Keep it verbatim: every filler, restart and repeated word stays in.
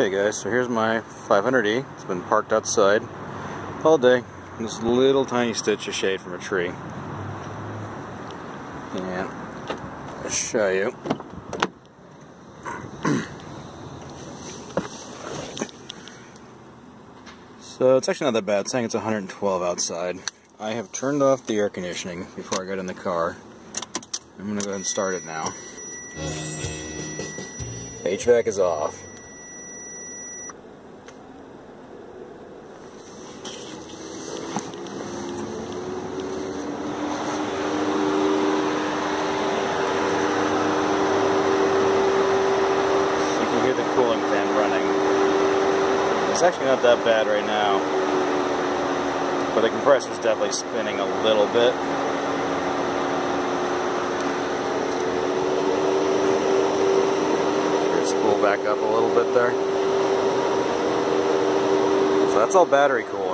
Okay guys, so here's my five hundred E. It's been parked outside all day in this little tiny stitch of shade from a tree. And I'll show you. So it's actually not that bad. It's saying it's one hundred twelve outside. I have turned off the air conditioning before I got in the car. I'm going to go ahead and start it now. H V A C is off. Cooling fan running. It's actually not that bad right now, but the compressor's definitely spinning a little bit. Here, spool back up a little bit there. So that's all battery cooled.